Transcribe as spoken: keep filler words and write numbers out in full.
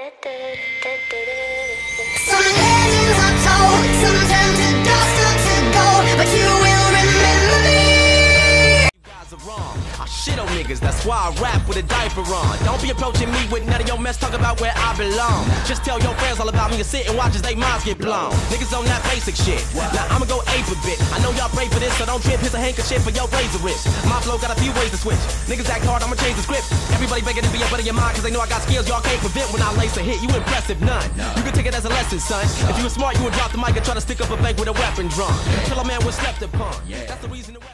Some legends are told, some turn to dust or to gold, but you will remember me. You guys are wrong. I shit on niggas, that's why I rap with a diaper on. Don't be approaching me with none of your mess, talk about where I belong. Just tell your friends all about me and sit and watch as they minds get blown. Niggas on that basic shit. Now I'ma go ape a bit. I know y'all pray for this, so don't trip. Here's a handkerchief for your razor wrist. My flow got a few ways to switch. Niggas act hard, I'ma change the script. Everybody begging to be a buddy of mine, cause they know I got skills y'all can't prevent. When I lace a hit, you impressive none. You can take it as a lesson, son. If you were smart, you would drop the mic and try to stick up a bank with a weapon drawn. Kill a man was slept upon. That's the reason the